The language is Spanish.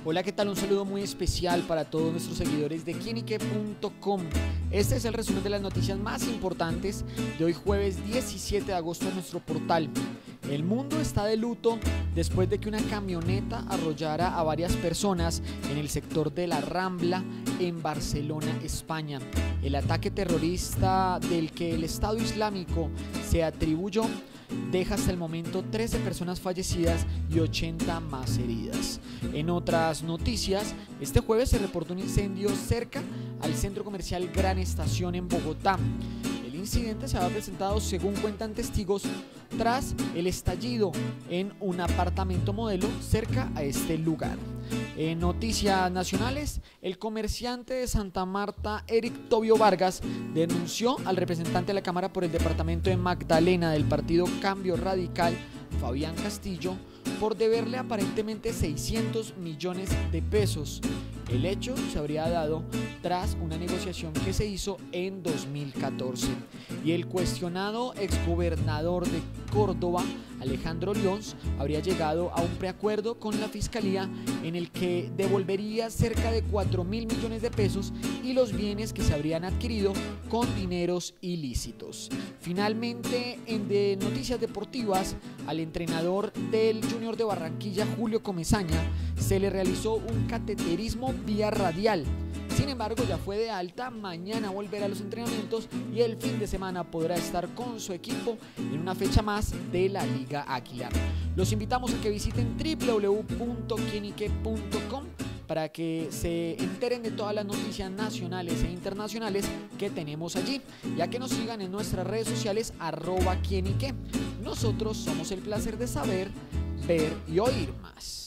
Hola, ¿qué tal? Un saludo muy especial para todos nuestros seguidores de quienique.com. Este es el resumen de las noticias más importantes de hoy jueves 17 de agosto en nuestro portal. El mundo está de luto después de que una camioneta arrollara a varias personas en el sector de la Rambla en Barcelona, España. El ataque terrorista del que el Estado Islámico se atribuyó deja hasta el momento 13 personas fallecidas y 80 más heridas. En otras noticias, este jueves se reportó un incendio cerca al centro comercial Gran Estación en Bogotá. El incidente se había presentado, según cuentan testigos, tras el estallido en un apartamento modelo cerca a este lugar. En noticias nacionales, el comerciante de Santa Marta, Eric Tobio Vargas, denunció al representante de la Cámara por el departamento de Magdalena del partido Cambio Radical, Fabián Castillo, por deberle aparentemente 600 millones de pesos. El hecho se habría dado tras una negociación que se hizo en 2014. Y el cuestionado exgobernador de Córdoba, Alejandro Lyons, habría llegado a un preacuerdo con la Fiscalía en el que devolvería cerca de 4.000 millones de pesos y los bienes que se habrían adquirido con dineros ilícitos. Finalmente, en de noticias deportivas, al entrenador del Junior de Barranquilla, Julio Comesaña, se le realizó un cateterismo vía radial. Sin embargo, ya fue de alta, mañana volverá a los entrenamientos y el fin de semana podrá estar con su equipo en una fecha más de la Liga Águila. Los invitamos a que visiten www.quienique.com para que se enteren de todas las noticias nacionales e internacionales que tenemos allí, ya que nos sigan en nuestras redes sociales @quienique. Nosotros somos el placer de saber, ver y oír más.